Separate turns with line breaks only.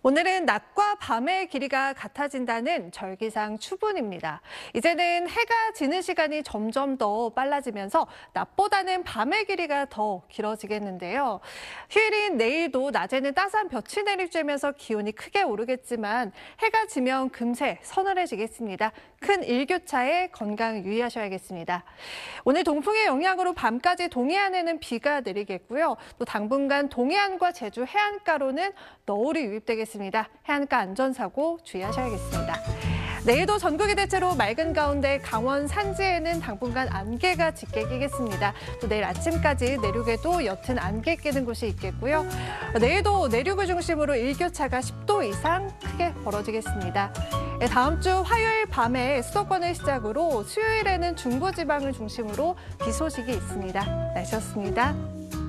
오늘은 낮과 밤의 길이가 같아진다는 절기상 추분입니다. 이제는 해가 지는 시간이 점점 더 빨라지면서 낮보다는 밤의 길이가 더 길어지겠는데요. 휴일인 내일도 낮에는 따스한 볕이 내리쬐면서 기온이 크게 오르겠지만 해가 지면 금세 서늘해지겠습니다. 큰 일교차에 건강 유의하셔야겠습니다. 오늘 동풍의 영향으로 밤까지 동해안에는 비가 내리겠고요. 또 당분간 동해안과 제주 해안가로는 너울이 유입되겠습니다. 해안가 안전사고 주의하셔야겠습니다. 내일도 전국이 대체로 맑은 가운데 강원 산지에는 당분간 안개가 짙게 끼겠습니다. 또 내일 아침까지 내륙에도 옅은 안개 끼는 곳이 있겠고요. 내일도 내륙을 중심으로 일교차가 10도 이상 크게 벌어지겠습니다. 다음 주 화요일 밤에 수도권을 시작으로 수요일에는 중부지방을 중심으로 비 소식이 있습니다. 날씨였습니다.